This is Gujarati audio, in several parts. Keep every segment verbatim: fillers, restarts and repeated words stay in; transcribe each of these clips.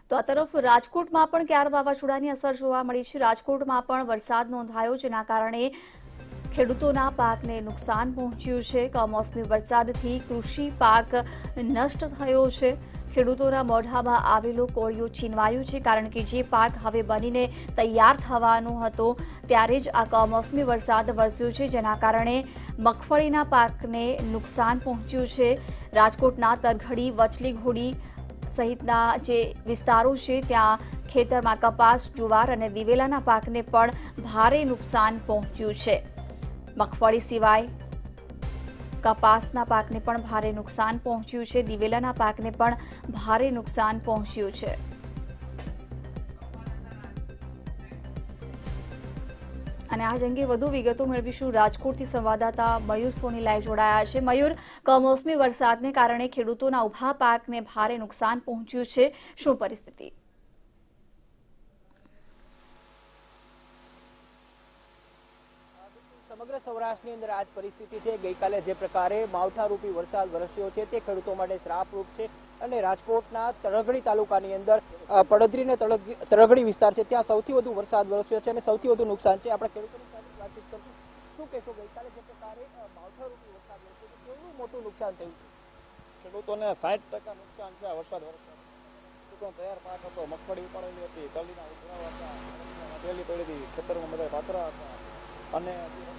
તો આ તરફ રાજકોટમાં પણ ક્યાર વાવાઝોડાની અસર જોવા મળી છે। રાજકોટમાં પણ વરસાદ નોંધાયો, જેના કારણે ખેડૂતોના પાકને નુકસાન પહોંચ્યું છે। કમોસમી વરસાદથી કૃષિ પાક નષ્ટ થયો છે। ખેડૂતોના મોઢામાં આવેલો કોળિયો છીનવાયો છે, કારણ કે જે પાક હવે બનીને તૈયાર થવાનો હતો ત્યારે જ આ કમોસમી વરસાદ વરસ્યો છે, જેના કારણે મગફળીના પાકને નુકસાન પહોંચ્યું છે। રાજકોટના તરઘડી, વચલી ઘોડી સહિતના જે વિસ્તારો છે ત્યાં ખેતરમાં કપાસ, જુવાર અને દિવેલાના પાકને પણ ભારે નુકસાન પહોંચ્યું છે। મગફળી સિવાય કપાસના પાકને પણ ભારે નુકસાન પહોંચ્યું છે, દિવેલાના પાકને પણ ભારે નુકસાન પહોંચ્યું છે। અને આજ અંગે વધુ વિગતો મેળવીશું। રાજકોટથી સંવાદદાતા મયુર સોની લાઈવ જોડાયા છે। મયુર, કમોસમી વરસાદને કારણે ખેડૂતોના ઉભા પાકને ભારે નુકસાન પહોંચ્યું છે, શું પરિસ્થિતિ? સમગ્ર સૌરાષ્ટ્રની અંદર આ જ પરિસ્થિતિ છે। ગઈકાલે જે પ્રકારે માવઠારૂપી વરસાદ વરસ્યો છે તે ખેડૂતો માટે શ્રાપરૂપ છે અને રાજકોટના તરઘડી તાલુકાની અંદર પડદરી ને તરઘડી વિસ્તાર છે ત્યાં સૌથી વધુ વરસાદ વરસ્યો છે અને સૌથી વધુ નુકસાન છે। આપણે ખેડૂતોની સાથે વાતચીત કરશું। શું કહેશો, ગઈકાલે જે પ્રકારે માવઠારૂપી વરસાદ વરસ્યો છે કેવું મોટું નુકસાન થયું છે? ખેડૂતોને સાઠ ટકા નુકસાન છે આ વરસાદ વરસાદ ખેડૂતો તૈયાર પાક હતો, મગફળી ઉપાડેલી હતી, તલીના ઉભરા હતા, પેલી પડી હતી, ખેતરમાં બધા પાથરા હતા અને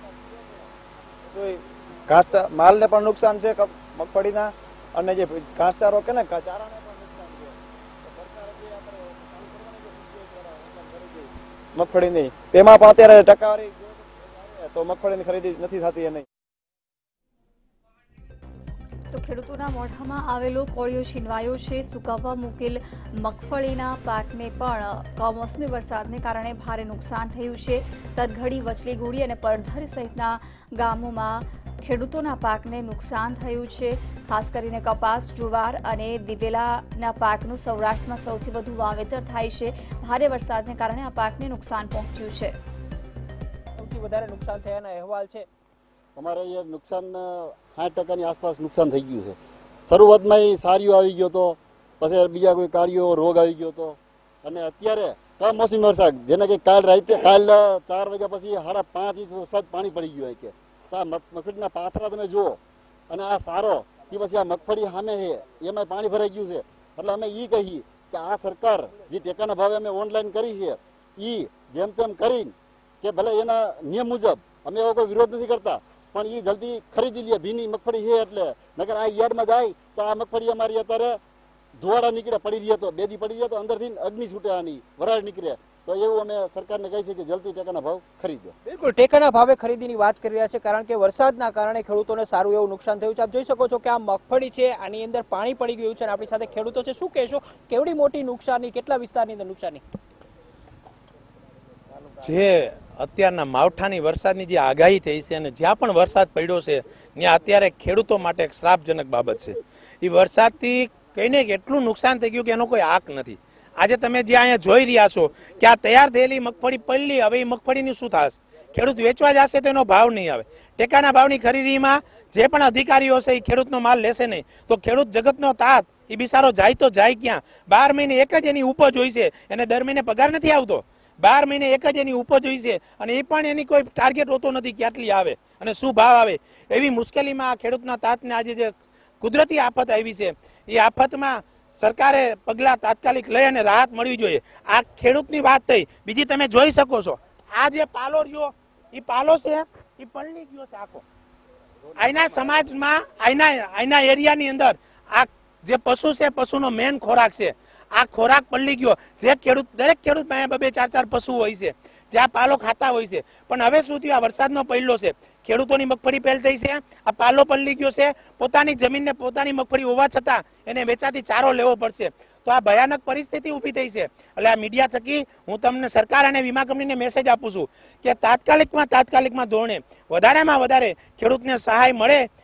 માલને પણ નુકસાન છે મગફળીના અને જે ઘાસચારો કે ને ચારાને પણ નુકસાન છે। સરકારે જે આપણે મગફળીની તેમાં પણ અત્યારે ટકાવારી તો મગફળીની ખરીદી નથી થતી એ નહીં। તો ખેડૂતોના મોઢામાં આવેલો કોળિયો છીનવાયો છે। સુકાવવા મૂકેલ મગફળીના પાકને પણ કમોસમી વરસાદને કારણે ભારે નુકસાન થયું છે। તરઘડી, વચલી ઘોડી અને પડધર સહિતના ગામોમાં ખેડૂતોના પાકને નુકસાન થયું છે। ખાસ કરીને કપાસ, જુવાર અને દિવેલાના પાકનું સૌરાષ્ટ્રમાં સૌથી વધુ વાવેતર થાય છે। ભારે વરસાદને કારણે આ પાકને નુકસાન પહોંચ્યું છે। સૌથી વધારે નુકસાન થયાના અહેવાલ છે અમારે અહીંયા નુકસાન સાઠ ટકાની આસપાસ નુકસાન થઈ ગયું છે। શરૂઆતમાં સારીઓ આવી ગયો હતો, પછી બીજા કોઈ કાળીઓ રોગ આવી ગયો હતો અને અત્યારે કમોસમી વરસાદ જેને કે કાલ રાતે કાલ ચાર વાગ્યા પછી સાડા પાંચ ઇંચ વરસાદ પાણી પડી ગયું કે તો આ મગફળીના પાથરા તમે જુઓ અને આ સારો એ પછી આ મગફળી સામે છે એમાં પાણી ભરાઈ ગયું છે। એટલે અમે એ કહીએ કે આ સરકાર જે ટેકાના ભાવે અમે ઓનલાઈન કરી છે એ જેમ તેમ કરીને કે ભલે એના નિયમ મુજબ અમે એવો કોઈ વિરોધ નથી કરતા, પણ એ જલ્દી ખરીદી લે। ભીની મગફળી છે એટલે નગર આ યાર્ડમાં જાય તો આ મગફળી અમારી અત્યારે ધોવાડા નીકળે પડી રહી તો બે દી પડી રહ્યા તો અંદરથી અગ્નિ છૂટે, આની વરાળ નીકળે તો એવું અમે સરકારને કહી છે કે જલ્દી ટેકાના ભાવ ખરીદો। બિલકુલ ટેકાના ભાવે ખરીદીની વાત કરી રહ્યા છે, કારણ કે વરસાદના કારણે ખેડૂતોને સારું એવું નુકસાન થયું છે। આપ જોઈ શકો છો કે આ મગફળી છે, આની અંદર પાણી પડી ગયું છે અને આપણી સાથે ખેડૂતો છે। શું કહેશો, કેવડી મોટી નુકસાની, કેટલા વિસ્તારની અંદર નુકસાની? જે અત્યારના માવઠાની વરસાદની જે આગાહી થઈ છે અને જ્યાં પણ વરસાદ પડ્યો છે ત્યાં અત્યારે ખેડૂતો માટે એક શ્રાપજનક બાબત છે। એ વરસાદથી કહીને કે એટલું નુકસાન થઈ ગયું કે એનો કોઈ આંક નથી। આજે તમે જે અહીંયા જોઈ રહ્યા છો કે આ તૈયાર થયેલી મગફળી પડી, હવે એ મગફળીની શું થશે? ખેડૂત વેચવા જશે તો એનો ભાવ નહીં આવે। ટેકાના ભાવની ખરીદીમાં જે પણ અધિકારીઓ છે એ ખેડૂતનો માલ લેશે નહીં તો ખેડૂત જગતનો તાત એ બિચારો જાય તો જાય ક્યાં? બાર મહિને એક જ એની ઉપજ હોય છે, એને દર મહિને પગાર નથી આવતો। બાર મહિને એક જ એની ઉપજ હોય છે અને એ પણ એની કોઈ ટાર્ગેટ હોતો નથી કે આટલી આવે અને શું ભાવ આવે। એવી મુશ્કેલીમાં આ ખેડૂતના તાતને આજે જે કુદરતી આફત આવી છે એ આફતમાં સરકારે પગલાં તાત્કાલિક લઈ અને રાહત મળવી જોઈએ। આ ખેડૂતની વાત થઈ। બીજી તમે જોઈ શકો છો આ જે પાલો રહ્યો એ પાલો છે એ પલળી ગયો છે આખો। આના સમાજમાં આના આના એરિયાની અંદર આ જે પશુ છે પશુનો મેન ખોરાક છે, આ ખોરાક પલળી ગયો। જે ખેડૂત દરેક ખેડૂત પાસે બે ચાર ચાર પશુ હોય છે, જે આ પાલો ખાતા હોય છે, પણ હવે શું થયું? આ વરસાદનો પહેલો છે, ખેડૂતોની મગફળી પહેલ થઈ છે, આ પાલો પલળી ગયો છે। પોતાની જમીનને પોતાની મગફળી હોવા છતાં એને વેચાતી ચારો લેવો પડશે। તો આ ભયાનક પરિસ્થિતિ ઊભી થઈ છે। એટલે આ મીડિયા થકી હું તમને સરકાર અને વીમા કંપનીને મેસેજ આપું છું કે તાત્કાલિકમાં તાત્કાલિકમાં ધોરણે વધારેમાં વધારે ખેડૂતને સહાય મળે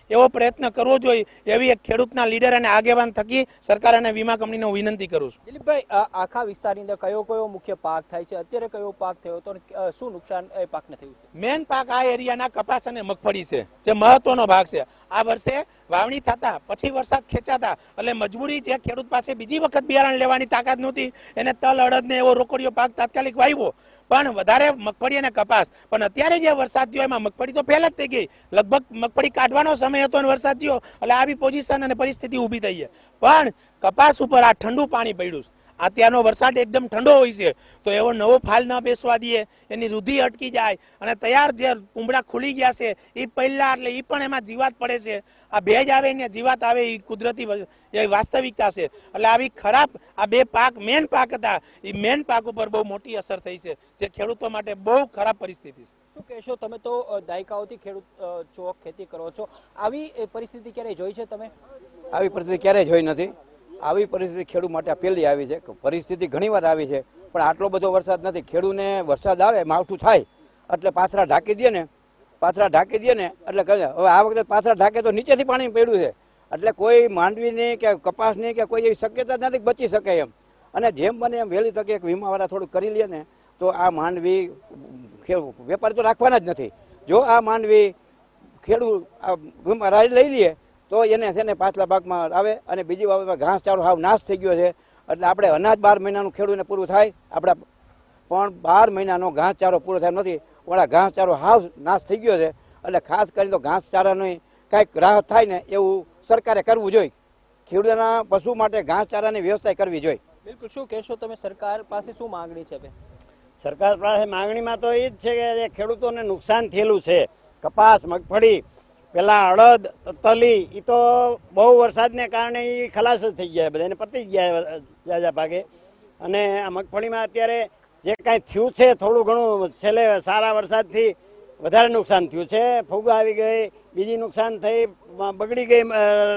એવો પ્રયત્ન કરવો જોઈએ એવી એક ખેડૂતના લીડર અને આગેવાન થકી સરકાર અને વીમા કંપનીને હું વિનંતી કરું છું. દિલીપભાઈ, આ આખા વિસ્તારની અંદર કયો કયો મુખ્ય પાક થાય છે, અત્યારે કયો પાક થયો હતો, અને શું નુકસાન એ પાકને થયું છે? મેન પાક આ એરિયાના કપાસ અને મગફળી છે, જે મહત્વનો ભાગ છે. આ વર્ષે વાવણી થતા પછી વરસાદ ખેંચાતા એટલે મજબૂરી જે ખેડૂત પાસે બીજી વખત બિયારણ લેવાની તાકાત નહોતી એને તલ અડદ ને એવો રોકડીયો પાક તાત્કાલિક વાવ્યો, પણ વધારે મગફળી અને કપાસ. પણ અત્યારે જે વરસાદ થયો એમાં મગફળી તો ફેલ જ થઈ ગઈ, લગભગ મગફળી કાઢવાનો સમય હતો અને વરસાદ થયો એટલે આવી પોઝિશન અને પરિસ્થિતિ ઊભી થઈ છે. પણ કપાસ ઉપર આ ઠંડુ પાણી પડ્યું છે. અત્યારનો વરસાદ એકદમ ઠંડો હોય છે તો એવો નવો ફાલ ન બેસવા દઈએ, એની વૃદ્ધિ અટકી જાય અને તૈયાર જે કુંબળા ખુલી ગયા છે એ પહેલા એટલે એ પણ એમાં જીવાત પડે છે. આ ભેજ આવે ને જીવાત આવે એ કુદરતી એ વાસ્તવિકતા છે. એટલે આવી ખરાબ આ બે પાક મેન પાક હતા એ મેન પાક ઉપર બહુ મોટી અસર થઈ છે, જે ખેડૂતો માટે બહુ ખરાબ પરિસ્થિતિ છે. શું કહેશો, તમે તો દાયકાઓથી ખેડૂત ચોક ખેતી કરો છો, આવી પરિસ્થિતિ ક્યારેય જોઈ છે તમે? આવી પરિસ્થિતિ ક્યારેય જોઈ નથી. આવી પરિસ્થિતિ ખેડૂત માટે પહેલી આવી છે. પરિસ્થિતિ ઘણી વાર આવી છે પણ આટલો બધો વરસાદ નથી. ખેડૂતને વરસાદ આવે માવઠું થાય એટલે પાથરા ઢાંકી દે ને પાથરા ઢાંકી દે ને એટલે કહે હવે આ વખતે પાથરા ઢાંકે તો નીચેથી પાણી પડ્યું છે એટલે કોઈ માંડવીની કે કપાસની કે કોઈ એવી શક્યતા નથી બચી શકે એમ. અને જેમ બને એમ વહેલી તકે એક વીમાવાળા થોડું કરી લે ને તો આ માંડવી વેપારી તો રાખવાના જ નથી. જો આ માંડવી ખેડૂત વીમા લઈ લે તો એને છે ને પાછલા ભાગમાં આવે અને બીજી બાબતમાં ઘાસચારો હાવ નાશ થઈ ગયો છે. એટલે આપણે અનાજ બાર મહિનાનું ખેડૂતને પૂરું થાય આપણા પણ બાર મહિનાનો ઘાસચારો પૂરો થાય નથી. ઓલા ઘાસચારો હાવ નાશ થઈ ગયો છે. એટલે ખાસ કરીને તો ઘાસચારાની કાંઈક રાહત થાય ને એવું સરકારે કરવું જોઈએ. ખેડૂતોના પશુ માટે ઘાસચારાની વ્યવસ્થા કરવી જોઈએ. બિલકુલ. શું કહેશો તમે, સરકાર પાસે શું માંગણી છે? સરકાર પાસે માંગણીમાં તો એ જ છે કે જે ખેડૂતોને નુકસાન થયેલું છે, કપાસ મગફળી પેલા અડદ તલી એ તો બહુ વરસાદને કારણે એ ખલાસ જ થઈ ગયા, બધા એને પતી ગયા જાજા ભાગે. અને આ મગફળીમાં અત્યારે જે કાંઈ થયું છે થોડું ઘણું છેલ્લે સારા વરસાદથી વધારે નુકસાન થયું છે. ફૂગ આવી ગઈ, બીજી નુકસાન થઈ, બગડી ગઈ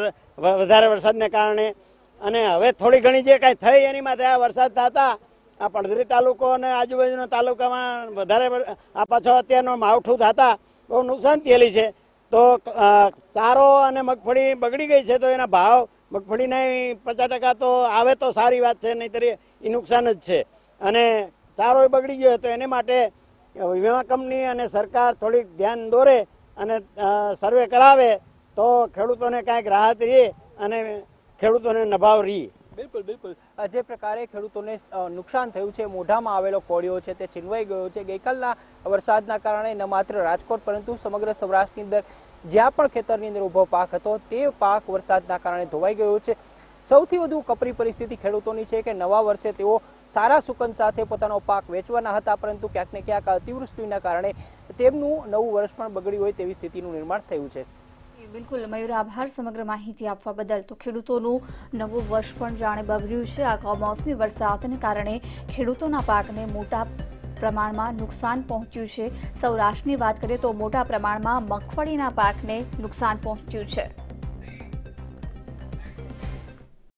વધારે વરસાદને કારણે. અને હવે થોડી ઘણી જે કાંઈ થઈ એની માટે આ વરસાદ થતા આ પડધરી તાલુકો અને આજુબાજુના તાલુકામાં વધારે આ પાછો અત્યારનો માવઠું થતા બહુ નુકસાન થયેલી છે. તો ચારો અને મગફળી બગડી ગઈ છે તો એના ભાવ મગફળીના પચાસ ટકા તો આવે તો સારી વાત છે, નહીંતર એ નુકસાન જ છે. અને ચારો બગડી ગયો તો એને માટે વીમા કંપની અને સરકાર થોડીક ધ્યાન દોરે અને સર્વે કરાવે તો ખેડૂતોને કાંઈક રાહત રહે અને ખેડૂતોને નભાવ રહે. બિલકુલ બિલકુલ. જે પ્રકારે ખેડૂતોને નુકસાન થયું છે, મોઢામાં આવેલો કોળિયો છે તે છીનવાઈ ગયો છે. ગઈકાલના વરસાદના કારણે ન માત્ર રાજકોટ પરંતુ સમગ્ર સૌરાષ્ટ્રની અંદર જ્યાં પણ ખેતરની અંદર ઉભો પાક હતો તે પાક વરસાદના કારણે ધોવાઈ ગયો છે. સૌથી વધુ કપરી પરિસ્થિતિ ખેડૂતોની છે કે નવા વર્ષે તેઓ સારા સુકન સાથે પોતાનો પાક વેચવાના હતા પરંતુ ક્યાંક ને ક્યાંક અતિવૃષ્ટિના કારણે તેમનું નવું વર્ષ પણ બગડ્યું હોય તેવી સ્થિતિનું નિર્માણ થયું છે. બિલકુલ મયુર, આભાર સમગ્ર માહિતી આપવા બદલ. તો ખેડૂતોનું નવું વર્ષ પણ જાણે બગડ્યું છે. આ કમોસમી વરસાદને કારણે ખેડૂતોના પાકને મોટા પ્રમાણમાં નુકસાન પહોંચ્યું છે. સૌરાષ્ટ્રની વાત કરીએ તો મોટા પ્રમાણમાં મગફળીના પાકને નુકસાન પહોંચ્યું છે.